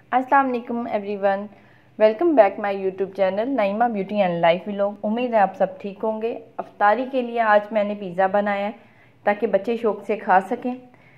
अस्सलाम वालेकुम everyone, welcome back my YouTube channel Naima beauty and life vlog. उम्मीद है आप सब ठीक होंगे। अफ्तारी के लिए आज मैंने पिज़्ज़ा बनाया है ताकि बच्चे शौक से खा सकें।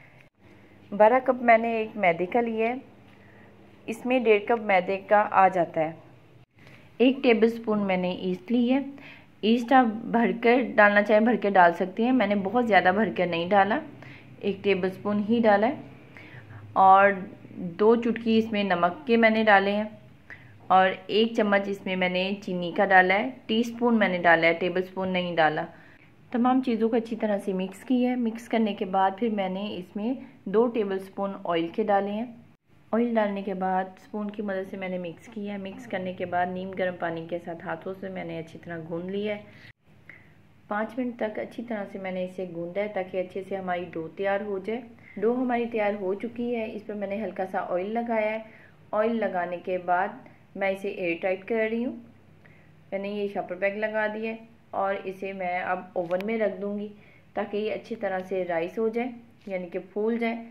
12 कप मैंने एक मैदे का लिया है, इसमें 1.5 कप मैदे का आ जाता है। 1 टेबलस्पून मैंने ईस्ट ली है। ईस्ट आप भरकर डालना चाहें भर के डाल सकती हैं, मैंने बहुत ज़्यादा भर कर नहीं डाला, 1 टेबलस्पून ही डाला है। और 2 चुटकी इसमें नमक के मैंने डाले हैं और 1 चम्मच इसमें मैंने चीनी का डाला है। टीस्पून मैंने डाला है, टेबलस्पून नहीं डाला। तमाम चीज़ों को अच्छी तरह से मिक्स किया है। मिक्स करने के बाद फिर मैंने इसमें 2 टेबलस्पून ऑयल के डाले हैं। ऑयल डालने के बाद स्पून की मदद से मैंने मिक्स किया है। मिक्स करने के बाद नीम गर्म पानी के साथ हाथों से मैंने अच्छी तरह गूंद लिया है। 5 मिनट तक अच्छी तरह से मैंने इसे गूंदा है ताकि अच्छे से हमारी डो तैयार हो जाए। डो हमारी तैयार हो चुकी है। इस पर मैंने हल्का सा ऑयल लगाया है। ऑयल लगाने के बाद मैं इसे एयर टाइट कर रही हूँ। मैंने ये शॉपर बैग लगा दिया है और इसे मैं अब ओवन में रख दूँगी ताकि ये अच्छी तरह से राइस हो जाए, यानी कि फूल जाए।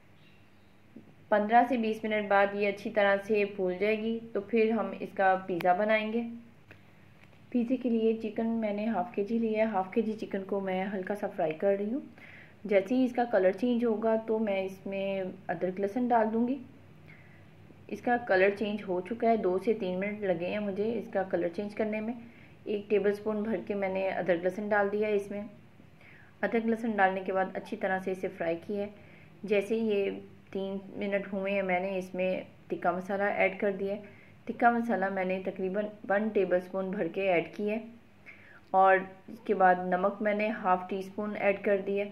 15 से 20 मिनट बाद ये अच्छी तरह से फूल जाएगी तो फिर हम इसका पिज़्ज़ा बनाएंगे। पिज़्ज़े के लिए चिकन मैंने हाफ़ के जी लिया है। हाफ़ के जी चिकन को मैं हल्का सा फ्राई कर रही हूँ। जैसे ही इसका कलर चेंज होगा तो मैं इसमें अदरक लहसुन डाल दूँगी। इसका कलर चेंज हो चुका है, 2 से 3 मिनट लगे हैं मुझे इसका कलर चेंज करने में। 1 टेबलस्पून भर के मैंने अदरक लहसुन डाल दिया है इसमें। अदरक लहसुन डालने के बाद अच्छी तरह से इसे फ्राई किया है। जैसे ही ये 3 मिनट हुए हैं मैंने इसमें टिक्का मसाला ऐड कर दिया है। टिक्का मसाला मैंने तकरीबन 1 टेबलस्पून भर के ऐड किया है और इसके बाद नमक मैंने हाफ़ टीस्पून ऐड कर दिया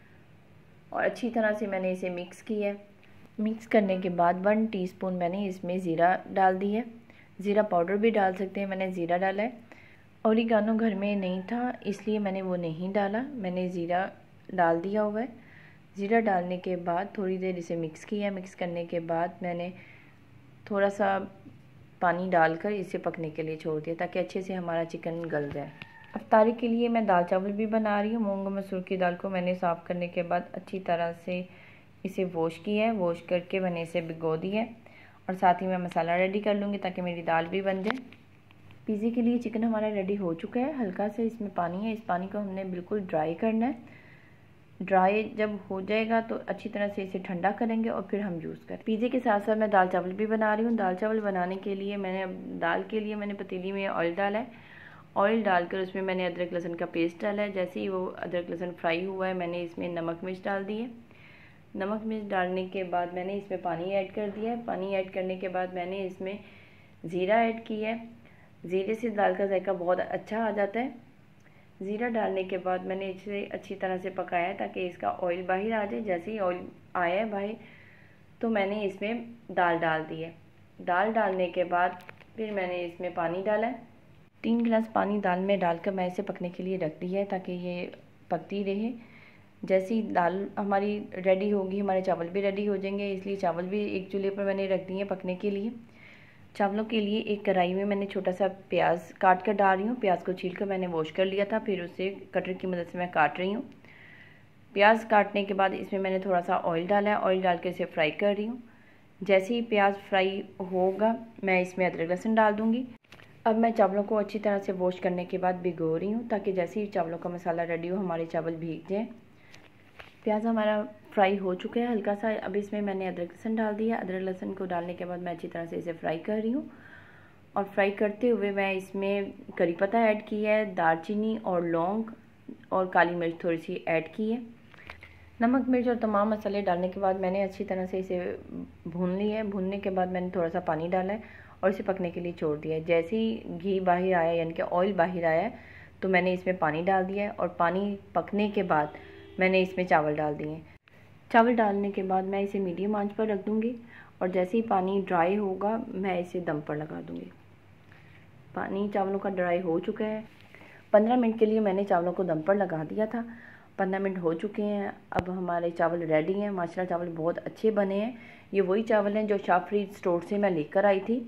और अच्छी तरह से मैंने इसे मिक्स किया है। मिक्स करने के बाद 1 टीस्पून मैंने इसमें ज़ीरा डाल दिया है। ज़ीरा पाउडर भी डाल सकते हैं, मैंने ज़ीरा डाला है। ओरिगानो घर में नहीं था इसलिए मैंने वो नहीं डाला, मैंने ज़ीरा डाल दिया हुआ है। ज़ीरा डालने के बाद थोड़ी देर इसे मिक्स किया। मिक्स करने के बाद मैंने थोड़ा सा पानी डालकर इसे पकने के लिए छोड़ दिया ताकि अच्छे से हमारा चिकन गल जाए। अफ्तारी के लिए मैं दाल चावल भी बना रही हूँ। मूंग मसूर की दाल को मैंने साफ़ करने के बाद अच्छी तरह से इसे वॉश किया है। वॉश करके मैंने इसे भिगो दिया है और साथ ही मैं मसाला रेडी कर लूँगी ताकि मेरी दाल भी बन जाए। पिज़्ज़े के लिए चिकन हमारा रेडी हो चुका है। हल्का से इसमें पानी है, इस पानी को हमने बिल्कुल ड्राई करना है। ड्राई जब हो जाएगा तो अच्छी तरह से इसे ठंडा करेंगे और फिर हम यूज़ करें। पिज़्ज़े के साथ साथ मैं दाल चावल भी बना रही हूँ। दाल चावल बनाने के लिए दाल के लिए मैंने पतीली में ऑयल डाला है। ऑयल डालकर उसमें मैंने अदरक लहसुन का पेस्ट डाला है। जैसे ही वो अदरक लहसुन फ्राई हुआ है मैंने इसमें नमक मिर्च डाल दी है। नमक मिर्च डालने के बाद मैंने इसमें पानी ऐड कर दिया है। पानी ऐड करने के बाद मैंने इसमें ज़ीरा ऐड किया है। ज़ीरे से दाल का जायका बहुत अच्छा आ जाता है। ज़ीरा डालने के बाद मैंने इसे अच्छी तरह से पकाया ताकि इसका ऑयल बाहर आ जाए। जैसे ही ऑयल आया है बाहर तो मैंने इसमें दाल डाल दी है। दाल डालने के बाद फिर मैंने इसमें पानी डाला है। 3 गिलास पानी दाल में डालकर मैं इसे पकने के लिए रख दिया है ताकि ये पकती रहे। जैसे ही दाल हमारी रेडी होगी हमारे चावल भी रेडी हो जाएंगे, इसलिए चावल भी एक चूल्हे पर मैंने रख दिए पकने के लिए। चावलों के लिए एक कढ़ाई में मैंने छोटा सा प्याज काट कर डाल रही हूँ। प्याज को छील कर मैंने वॉश कर लिया था, फिर उसे कटर की मदद से मैं काट रही हूँ। प्याज काटने के बाद इसमें मैंने थोड़ा सा ऑयल डाला है। ऑयल डाल के इसे फ्राई कर रही हूँ। जैसे ही प्याज फ्राई होगा मैं इसमें अदरक लहसुन डाल दूँगी। अब मैं चावलों को अच्छी तरह से वॉश करने के बाद भिगो रही हूँ ताकि जैसे ही चावलों का मसाला रेडी हो हमारे चावल भीग जाए। प्याज हमारा फ्राई हो चुका है हल्का सा। अब इसमें मैंने अदरक लहसुन डाल दिया। अदरक लहसुन को डालने के बाद मैं अच्छी तरह से इसे फ्राई कर रही हूँ और फ्राई करते हुए मैं इसमें करी पत्ता ऐड किया है, दालचीनी और लौंग और काली मिर्च थोड़ी सी ऐड की है। नमक मिर्च और तमाम मसाले डालने के बाद मैंने अच्छी तरह से इसे भून लिया है। भूनने के बाद मैंने थोड़ा सा पानी डाला है और इसे पकने के लिए छोड़ दिया है। जैसे ही घी बाहर आया यानी कि ऑयल बाहर आया है तो मैंने इसमें पानी डाल दिया है और पानी पकने के बाद मैंने इसमें चावल डाल दिए हैं। चावल डालने के बाद मैं इसे मीडियम आंच पर रख दूँगी और जैसे ही पानी ड्राई होगा मैं इसे दम पर लगा दूँगी। पानी चावलों का ड्राई हो चुका है। 15 मिनट के लिए मैंने चावलों को दम पर लगा दिया था। 15 मिनट हो चुके हैं। अब हमारे चावल रेडी हैं। माशाल्लाह चावल बहुत अच्छे बने हैं। ये वही चावल हैं जो शाफरी स्टोर से मैं लेकर आई थी।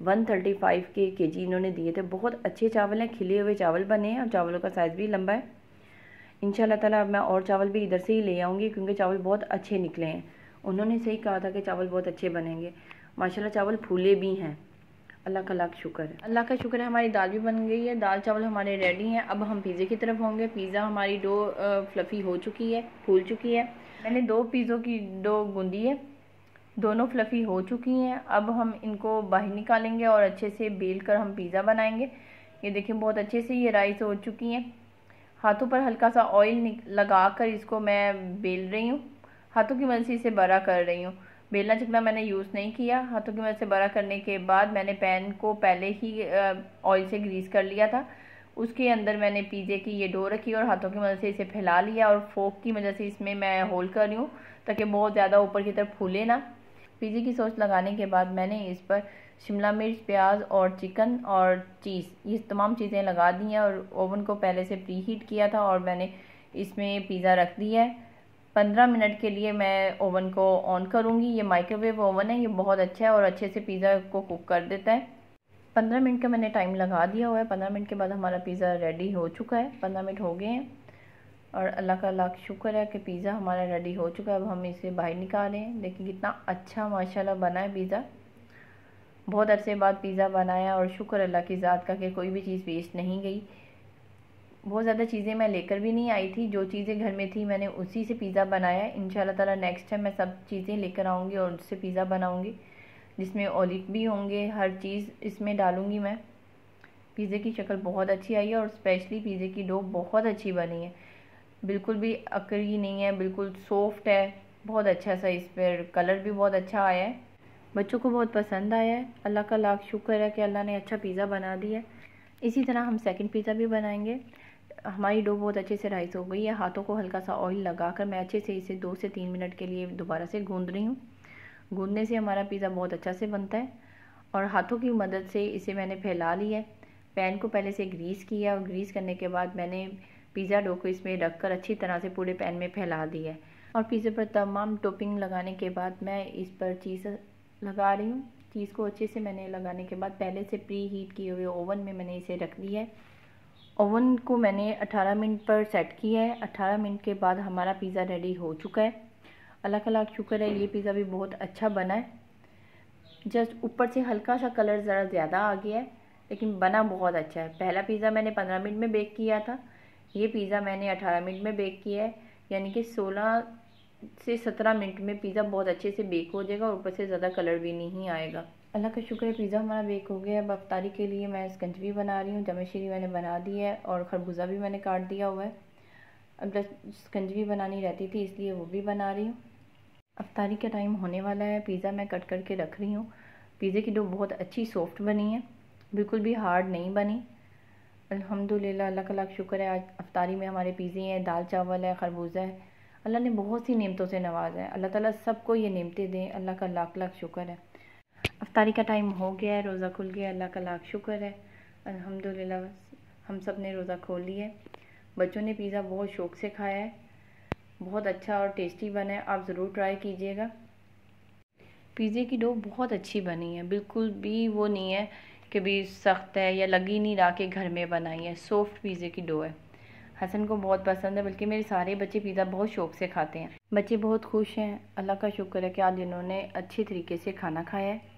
135 के केजी इन्होंने दिए थे। बहुत अच्छे चावल हैं, खिले हुए चावल बने हैं और चावलों का साइज़ भी लंबा है। इंशाल्लाह ताला अब मैं और चावल भी इधर से ही ले आऊँगी क्योंकि चावल बहुत अच्छे निकले हैं। उन्होंने सही कहा था कि चावल बहुत अच्छे बनेंगे। माशाल्लाह चावल फूले भी हैं। अल्लाह का लाख शुक्र है। अल्लाह का शुक्र है हमारी दाल भी बन गई है। दाल चावल हमारे रेडी हैं। अब हम पिज़्ज़े की तरफ होंगे। पिज़्ज़ा हमारी डो फ्लफ़ी हो चुकी है, फूल चुकी है। मैंने 2 पिज़्ज़ों की डो गूंदी है, दोनों फ्लफ़ी हो चुकी हैं। अब हम इनको बाहर निकालेंगे और अच्छे से बेल कर हम पिज़्ज़ा बनाएंगे। ये देखिए बहुत अच्छे से ये राइस हो चुकी हैं। हाथों पर हल्का सा ऑयल लगा कर इसको मैं बेल रही हूँ। हाथों की मदद से इसे बड़ा कर रही हूँ। बेलना चिकना मैंने यूज़ नहीं किया। हाथों की मदद से बड़ा करने के बाद मैंने पैन को पहले ही ऑयल से ग्रीस कर लिया था। उसके अंदर मैंने पिज़्ज़े की ये डो रखी और हाथों की मदद से इसे फैला लिया और फोक की मदद से इसमें मैं होल्ड कर रही हूँ ताकि बहुत ज़्यादा ऊपर की तरफ फूले ना। पिज़्ज़े की सॉस लगाने के बाद मैंने इस पर शिमला मिर्च, प्याज और चिकन और चीज़ ये तमाम चीज़ें लगा दी हैं और ओवन को पहले से प्री हीट किया था और मैंने इसमें पिज़्ज़ा रख दिया है। 15 मिनट के लिए मैं ओवन को ऑन करूँगी। ये माइक्रोवेव ओवन है, ये बहुत अच्छा है और अच्छे से पिज़्ज़ा को कुक कर देता है। 15 मिनट का मैंने टाइम लगा दिया हुआ है। 15 मिनट के बाद हमारा पिज़्ज़ा रेडी हो चुका है। 15 मिनट हो गए हैं और अल्लाह का लाख शुक्र है कि पिज़्ज़ा हमारा रेडी हो चुका है। अब हम इसे बाहर निकालें। देखिए कितना अच्छा माशाल्लाह बना है पिज़्ज़ा। बहुत अरसे बाद पिज़्ज़ा बनाया और शुक्र अल्लाह की ज़ात का कि कोई भी चीज़ वेस्ट नहीं गई। बहुत ज़्यादा चीज़ें मैं लेकर भी नहीं आई थी, जो चीज़ें घर में थी मैंने उसी से पिज़्ज़ा बनाया। इंशाल्लाह ताला नेक्स्ट टाइम मैं सब चीज़ें लेकर आऊँगी और उससे पिज़्ज़ा बनाऊँगी, जिसमें ऑलिव भी होंगे, हर चीज़ इसमें डालूँगी मैं। पिज़्ज़े की शक्ल बहुत अच्छी आई है और स्पेशली पिज़्ज़े की डो बहुत अच्छी बनी है, बिल्कुल भी अकड़ी नहीं है, बिल्कुल सॉफ्ट है। बहुत अच्छा सा इस पर कलर भी बहुत अच्छा आया है, बच्चों को बहुत पसंद आया है। अल्लाह का लाख शुक्र है कि अल्लाह ने अच्छा पिज़्ज़ा बना दिया है। इसी तरह हम सेकंड पिज़्ज़ा भी बनाएंगे। हमारी डो बहुत अच्छे से राइस हो गई है। हाथों को हल्का सा ऑयल लगाकर मैं अच्छे से इसे 2 से 3 मिनट के लिए दोबारा से गूंद रही हूँ। गूंदने से हमारा पिज़्ज़ा बहुत अच्छा से बनता है और हाथों की मदद से इसे मैंने फैला लिया है। पैन को पहले से ग्रीस किया और ग्रीस करने के बाद मैंने पिज़्ज़ा डो को इसमें रखकर अच्छी तरह से पूरे पैन में फैला दिया है और पिज़्ज़े पर तमाम टॉपिंग लगाने के बाद मैं इस पर चीज़ लगा रही हूँ। चीज़ को अच्छे से मैंने लगाने के बाद पहले से प्री हीट किए हुए ओवन में मैंने इसे रख दिया है। ओवन को मैंने 18 मिनट पर सेट किया है। 18 मिनट के बाद हमारा पिज़्ज़ा रेडी हो चुका है। अल्लाह का लाख शुक्र है, ये पिज़्ज़ा भी बहुत अच्छा बना है। जस्ट ऊपर से हल्का सा कलर ज़रा ज़्यादा आ गया है, लेकिन बना बहुत अच्छा है। पहला पिज़्ज़ा मैंने 15 मिनट में बेक किया था, ये पिज़्ज़ा मैंने 18 मिनट में बेक किया है, यानी कि 16 से 17 मिनट में पिज़्ज़ा बहुत अच्छे से बेक हो जाएगा और ऊपर से ज़्यादा कलर भी नहीं आएगा। अल्लाह का शुक्र है पिज़्ज़ा हमारा बेक हो गया है। अब अफ्तारी के लिए मैं स्कंजवी बना रही हूँ। जमेशीरी मैंने बना दी है और खरबूजा भी मैंने काट दिया हुआ है। अब स्कंजवी बनानी रहती थी इसलिए वो भी बना रही हूँ। अफ्तारी का टाइम होने वाला है। पिज़्ज़ा मैं कट करके रख रही हूँ। पिज़्ज़े की डो बहुत अच्छी सॉफ्ट बनी है, बिल्कुल भी हार्ड नहीं बनी। अल्हम्दुलिल्लाह, अल्लाह का लाख शुक्र है। आज अफ्तारी में हमारे पिज़्ज़े हैं, दाल चावल है, खरबूजा है। अल्लाह ने बहुत सी नेमतों से नवाजा है। अल्लाह ताला सबको ये नेमतें दें। अल्लाह का लाख लाख शुक्र है। अफ्तारी का टाइम हो गया है, रोज़ा खुल गया। अल्लाह का लाख शुक्र है, अल्हम्दुलिल्लाह हम सब ने रोज़ा खोल लिया है। बच्चों ने पिज़्ज़ा बहुत शौक़ से खाया है, बहुत अच्छा और टेस्टी बना है। आप ज़रूर ट्राई कीजिएगा। पिज़्ज़े की डो बहुत अच्छी बनी है, बिल्कुल भी वो नहीं है कि भी सख्त है या लग ही नहीं रहा कि घर में बनाई है। सॉफ्ट पिज़्ज़े की डो है। हसन को बहुत पसंद है, बल्कि मेरे सारे बच्चे पिज़्ज़ा बहुत शौक़ से खाते हैं। बच्चे बहुत खुश हैं। अल्लाह का शुक्र है कि आज इन्होंने अच्छे तरीके से खाना खाया है।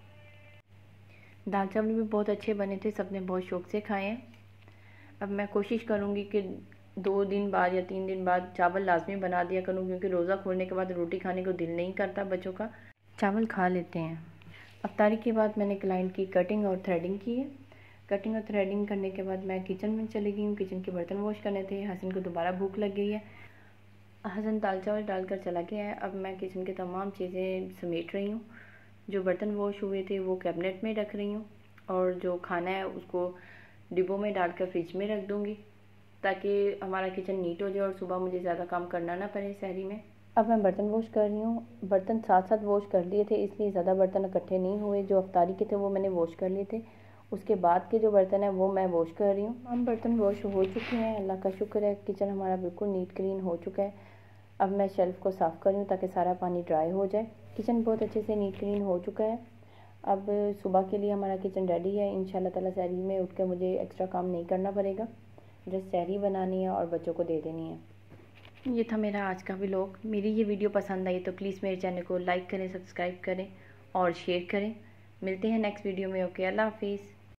दाल चावल भी बहुत अच्छे बने थे, सबने बहुत शौक़ से खाए हैं। अब मैं कोशिश करूँगी कि 2 दिन बाद या 3 दिन बाद चावल लाजमी बना दिया करूँ, क्योंकि रोज़ा खोलने के बाद रोटी खाने को दिल नहीं करता बच्चों का, चावल खा लेते हैं। अफ्तारी के बाद मैंने क्लाइंट की कटिंग और थ्रेडिंग की है। कटिंग और थ्रेडिंग करने के बाद मैं किचन में चली गई हूँ। किचन के बर्तन वॉश करने थे। हसन को दोबारा भूख लग गई है। हसन दाल चावल डालकर चला गया है। अब मैं किचन के तमाम चीज़ें समेट रही हूँ। जो बर्तन वॉश हुए थे वो कैबिनेट में रख रही हूँ और जो खाना है उसको डिब्बों में डालकर फ्रिज में रख दूँगी, ताकि हमारा किचन नीट हो जाए और सुबह मुझे ज़्यादा काम करना ना पड़े सहरी में। अब मैं बर्तन वॉश कर रही हूँ। बर्तन साथ साथ वॉश कर लिए थे, इसलिए ज़्यादा बर्तन इकट्ठे नहीं हुए। जो अफ्तारी के थे वो मैंने वॉश कर लिए थे, उसके बाद के जो बर्तन है वो मैं वॉश कर रही हूँ। हम बर्तन वॉश हो चुके हैं। अल्लाह का शुक्र है, किचन हमारा बिल्कुल नीट क्लीन हो चुका है। अब मैं शेल्फ़ को साफ़ कर रही हूँ ताकि सारा पानी ड्राई हो जाए। किचन बहुत अच्छे से नीट क्लीन हो चुका है। अब सुबह के लिए हमारा किचन रेडी है। इंशाल्लाह ताला सहरी में उठ कर मुझे एक्स्ट्रा काम नहीं करना पड़ेगा, जस्ट सहरी बनानी है और बच्चों को दे देनी है। ये था मेरा आज का व्लॉग। मेरी ये वीडियो पसंद आई तो प्लीज़ मेरे चैनल को लाइक करें, सब्सक्राइब करें और शेयर करें। मिलते हैं नेक्स्ट वीडियो में। ओके, अल्लाह हाफिज़।